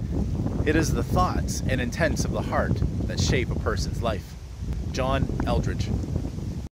It is the thoughts and intents of the heart that shape a person's life. John Eldredge.